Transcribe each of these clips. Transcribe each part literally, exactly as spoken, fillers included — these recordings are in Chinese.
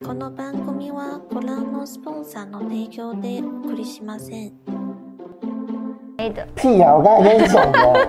この番組はご覧のスポンサーの提供でお送りしません。 屁啊！我刚才跟你讲的。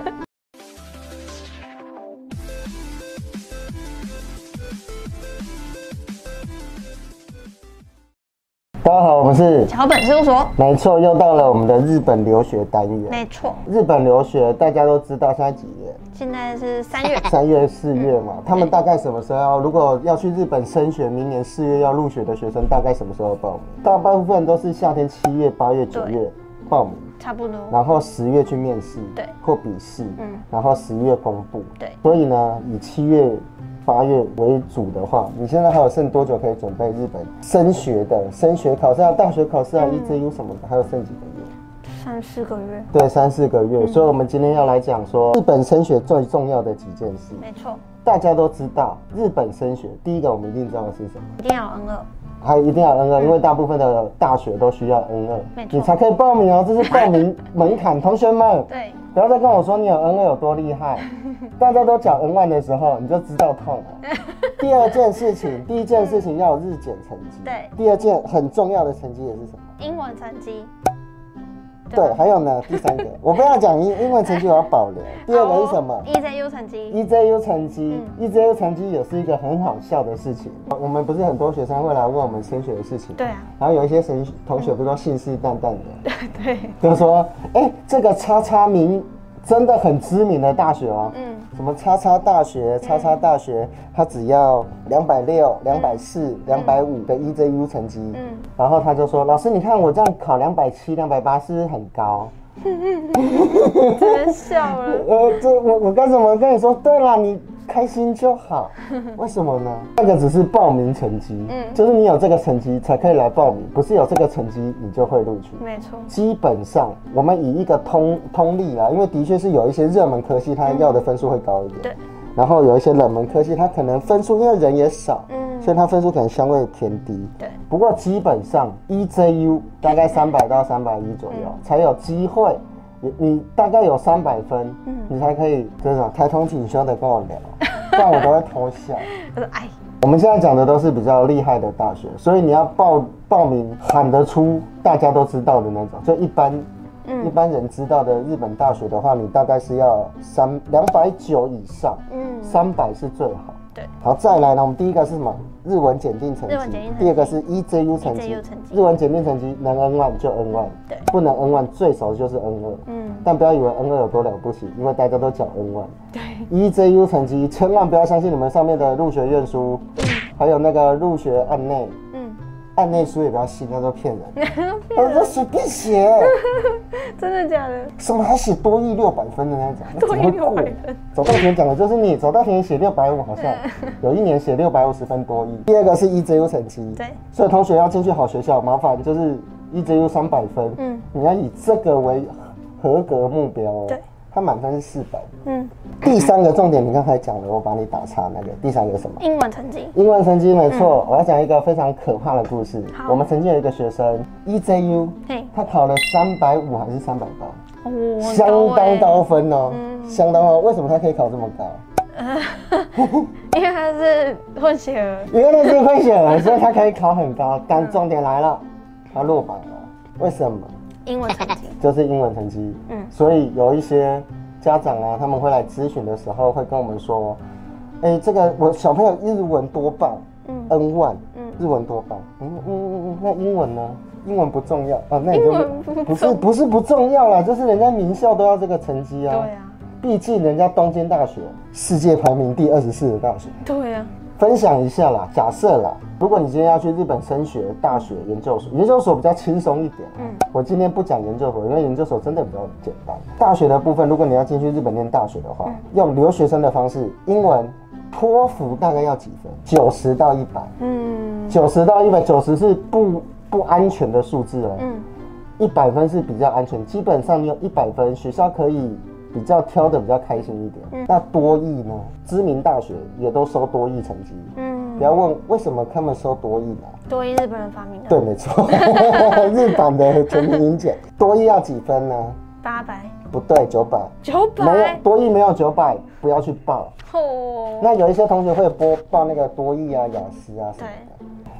大家好，我们是桥本事务所。 没错，又到了我们的日本留学单元。 没错， 日本留学大家都知道，现在几月？ 现在是三月。 三月、四月嘛。嗯、他们大概什么时候要？如果要去日本升学，明年四月要入学的学生，大概什么时候报名？大部分都是夏天七月、八月、九月报名。 差不多， 然后十月去面试， 对， 或笔试， 嗯， 然后十月公布， 对。 所以呢，以七月、八月为主的话，你现在还有剩多久可以准备日本升学的升学考试啊、大学考试啊、嗯、E J U 什么的，还有剩几个月？ 三四个月。对， 三四个月。嗯、所以，我们今天要来讲说日本升学最重要的几件事。 没错， 大家都知道，日本升学第一个我们一定知道的是什么？ 一定要有 N 二。 还一定要 N 二、嗯，因为大部分的大学都需要 N 二，你才可以报名哦。这是报名门槛，同学们， 对， 不要再跟我说你有 N 二有多厉害，大家都缴 N 一 的时候，你就知道痛了。第二件事情，第一件事情要有日检成绩， 对， 第二件很重要的成绩也是什么？ 英文成绩。 对，还有呢，第三个，我不要讲英英文成绩，我要保留。第二个是什么 ？E J U 成绩。 E J U 成绩、嗯、，E J U 成绩也是一个很好笑的事情。我们不是很多学生会来问我们升学的事情， 对啊。 然后有一些神同学不是都信誓旦旦的， 对， 就说，哎、欸，这个叉叉名真的很知名的大学哦，嗯，什么叉叉大学、叉叉大学，它只要两百六、两百四、两百五的 E J U 成绩，嗯，然后他就说，老师，你看我这样考两百七、两百八，是不是很高？ 真的笑了。 呃，这我我该怎么跟你说？对啦，你开心就好。为什么呢？那个只是报名成绩，嗯，就是你有这个成绩才可以来报名，不是有这个成绩你就会录取。 没错。基本上我们以一个通通例啦，因为的确是有一些热门科系，它要的分数会高一点。 对。 然后有一些冷门科系，它可能分数因为人也少，嗯，所以它分数可能相对偏低。 对。不过基本上 E J U 大概三百到三百一左右，嗯，才有机会。你, 你大概有三百分，嗯，你才可以这种抬头挺胸的跟我聊，不然我都会偷笑。 哎， 我们现在讲的都是比较厉害的大学，所以你要报报名喊得出大家都知道的那种，就一般。嗯、一般人知道的日本大学的话，你大概是要三两百九以上，嗯，三百是最好。 对， 好，再来呢，我们第一个是什么？日文检定成绩。日文检定成绩。第二个是 E J U 成绩。日文检定成绩能 N 一 就 N 一，对，不能 N 一最少就是 N 二。嗯，但不要以为 N 二有多了不起，因为大家都讲 N 一。 对 ，E J U 成绩千万不要相信你们上面的入学愿书，嗯、还有那个入学案内。嗯。案内书也不要信，那都骗人。我说随便写， 真的假的？ 什么还写多益六百分的那种？那多益六百分。 走到田讲的就是你，走到田写六百五，好像有一年写六百五十分多益。第二个是 E J U 成绩，对，所以同学要进去好学校，麻烦就是 E J U 三百分，嗯，你要以这个为合格目标哦。对。他满分是四百。嗯。第三个重点，你刚才讲了，我把你打岔那个。第三个什么？ 英文成绩。 英文成绩没错、嗯，我要讲一个非常可怕的故事。我们曾经有一个学生 E J U， 他考了三百五还是三百八，哦，相当高分哦，嗯、相当高。为什么他可以考这么高？ 呃、因为他是混血儿。 因为他是混血儿，所以他可以考很高。但重点来了，他落榜了。为什么？ 英文成绩就是英文成绩，嗯，所以有一些家长啊，他们会来咨询的时候，会跟我们说，哎、欸，这个我小朋友日文多棒，嗯 ，N 一，嗯，日文多棒，嗯嗯嗯嗯，那英文呢？英文不重要啊，那你就不, 不是不是不重要啦，就是人家名校都要这个成绩啊，对啊，毕竟人家东京大学世界排名第二十四的大学， 对啊。 分享一下啦，假设啦，如果你今天要去日本升学，大学、研究所，研究所比较轻松一点。嗯，我今天不讲研究所，因为研究所真的比较简单。大学的部分，如果你要进去日本念大学的话，嗯、用留学生的方式，英文托福大概要几分？九十到一百。嗯，九十到一百，九十是不不安全的数字哦。嗯，一百分是比较安全，基本上你有一百分，学校可以比较挑的比较开心一点。嗯、那多益呢？知名大学也都收多益成绩。嗯，不要问为什么他们收多益呢？ 多益日本人发明的。 对，没错，日版的全民英检。多益要几分呢？ 八百。 不对，九百。 九百。 没有多益没有九百，不要去报。哦。那有一些同学会播报那个多益啊、雅思啊什么的。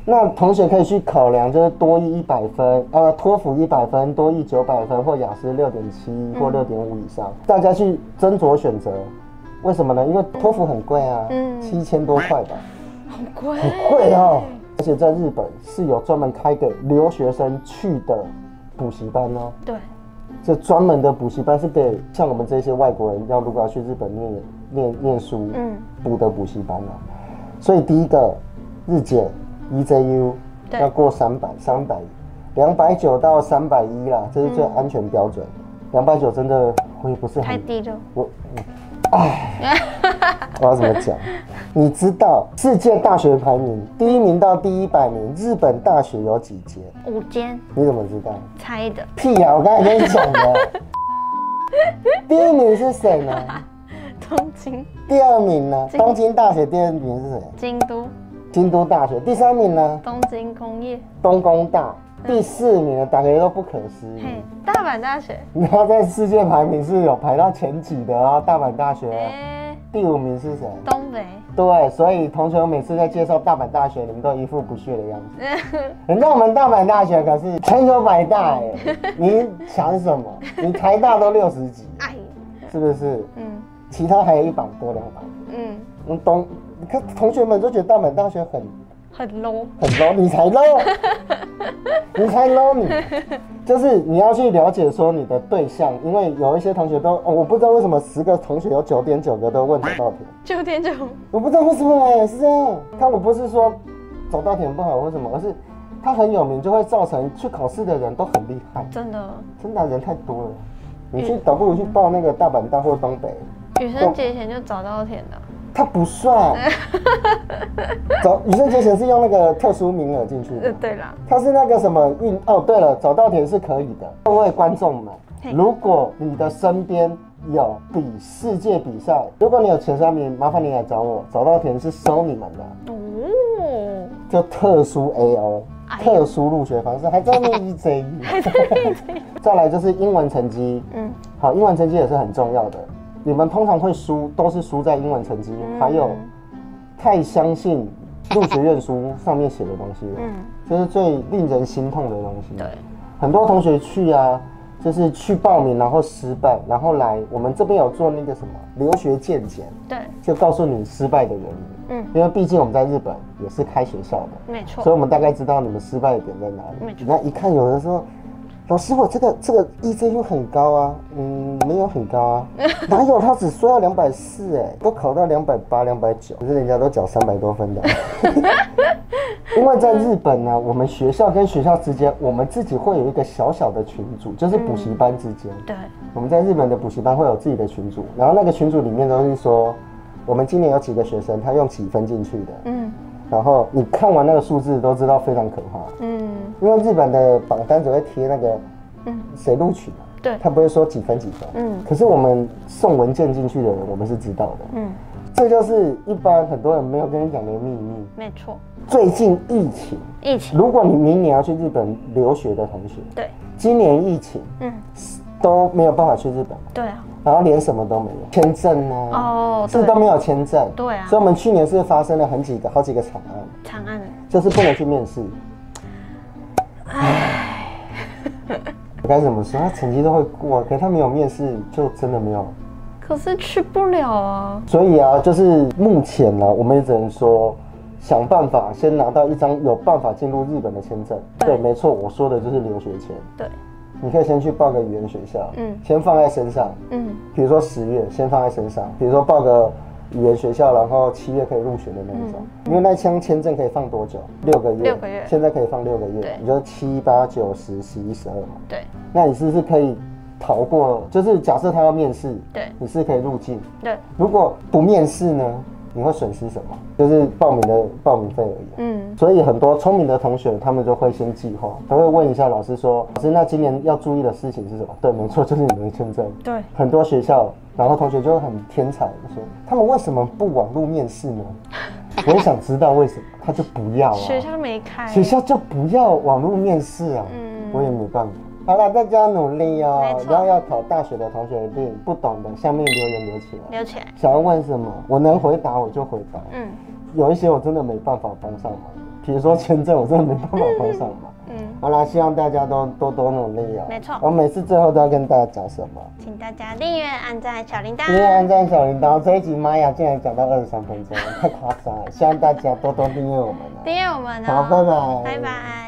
那同学可以去考量，就是多益一百分，呃，托福一百分，多益九百分，或雅思六点七或六点五以上，嗯、大家去斟酌选择。为什么呢？因为托福很贵啊，嗯，七千多块吧， 好贵， 很贵哦。而且在日本是有专门开给留学生去的补习班哦。 对， 这专门的补习班是给像我们这些外国人要如果要去日本念念念书，嗯，补的补习班啊。所以第一个日检 E J U 要过三百，三百，两百九到三百一啦，这是最安全标准。两百九真的我也不是很太低了， 我，哎，我要怎么讲？你知道世界大学排名第一名到第一百名，日本大学有几间？ 五间。 你怎么知道？ 猜的。 屁啊！我刚才跟你讲的。第一名是谁呢？ 东京。 第二名呢？东京大学。第二名是谁？ 京都。 京都大学。第三名呢？ 东京工业。 东工大。第四名的大家都不可思议。 嘿，大阪大学。 然后在世界排名是有排到前几的啊，大阪大学。 欸、 第五名是谁？ 东北。 对，所以同学们每次在介绍大阪大学，你们都一副不屑的样子。人家我们大阪大学可是全球百大哎，你想什么？你台大都六十几，是不是？嗯。其他还有一百多两百。嗯。嗯，东，你看同学们都觉得大阪大学很。 很 low， 很 low， 你才 low， 你才 low， 你就是你要去了解说你的对象，因为有一些同学都，哦、我不知道为什么十个同学有九点九个都问走稻田， 九点九， 我不知道为什么哎、欸、是这样。他我不是说走稻田不好或什么，而是他很有名，就会造成去考试的人都很厉害， 真的， 真的人太多了。你去倒不如去报那个大阪大或东北， 羽生结弦就走稻田的。 他不算，早羽生结弦是用那个特殊名额进去的。 对啦， 他是那个什么运哦，对了，早稻田是可以的。各位观众们，如果你的身边有比世界比赛，如果你有前三名，麻烦你来找我，早稻田是收你们的。哦，就特殊 A O，、哎、特殊入学方式，还在念 E J U， 还在念 E J U。再来就是英文成绩，嗯，好，英文成绩也是很重要的。你们通常会输，都是输在英文成绩，嗯、还有太相信入学院书上面写的东西了，嗯，这是最令人心痛的东西。 对， 很多同学去啊，就是去报名，然后失败，然后来我们这边有做那个什么留学健检， 对， 就告诉你失败的原因。嗯，因为毕竟我们在日本也是开学校的， 没错， 所以我们大概知道你们失败的点在哪里。没错，那一看有的时候。老师，我这个这个 E J U 很高啊，嗯，没有很高啊，哪有？他只说要两百四，哎，都考到两百八、两百九，可是人家都缴三百多分的。因为在日本呢，我们学校跟学校之间，我们自己会有一个小小的群组，就是补习班之间。 对， 我们在日本的补习班会有自己的群组，然后那个群组里面都是说，我们今年有几个学生，他用几分进去的。嗯。然后你看完那个数字都知道非常可怕，嗯，因为日本的榜单只会贴那个，嗯，谁录取嘛， 对， 他不会说几分几分，嗯，可是我们送文件进去的人，我们是知道的，嗯，这就是一般很多人没有跟你讲的秘密， 没错。 最近疫情， 疫情， 如果你明年要去日本留学的同学， 对， 今年疫情，嗯，都没有办法去日本， 对啊。 然后连什么都没有，签证呢？哦，是都没有签证。 对啊。 所以我们去年是发生了很几个、好几个惨案。 惨案。就是不能去面试。唉，我该怎么说？他成绩都会过，可是他没有面试，就真的没有。 可是去不了啊。 所以啊，就是目前呢、啊，我们也只能说想办法先拿到一张有办法进入日本的签证。对，对没错，我说的就是留学签。 对。 你可以先去报个语言学校，嗯，先放在身上，嗯，比如说十月先放在身上，比如说报个语言学校，然后七月可以入学的那一种，嗯、因为那枪签证可以放多久？六个月， 六个月， 现在可以放六个月，你就七八九十十一十二嘛， 对， 那你是不是可以逃过？就是假设他要面试， 对， 你是可以入境， 对， 如果不面试呢？你会损失什么？就是报名的报名费而已。嗯，所以很多聪明的同学，他们就会先计划，他会问一下老师说：“老师，那今年要注意的事情是什么？”对，没错，就是你们的签证。 对， 很多学校，然后同学就会很天才的说：“他们为什么不网络面试呢？”我也想知道为什么，他就不要啊。 学校没开， 学校就不要网络面试啊。嗯，我也没办法。好了，大家努力哦。然后要考大学的同学，一定不懂的，下面留言留起来。 留起来。 想要问什么，我能回答我就回答。嗯。有一些我真的没办法帮上忙， 比如说签证，我真的没办法帮上忙。嗯，好啦，希望大家都多多努力哦。 没错。 我每次最后都要跟大家讲什么？ 请大家订阅、按赞、小铃铛。 订阅、按赞、小铃铛。这一集玛雅竟然讲到二十三分钟，太夸张了！希望大家多多订阅我们。 订阅我们哦。 好，拜拜。 拜拜。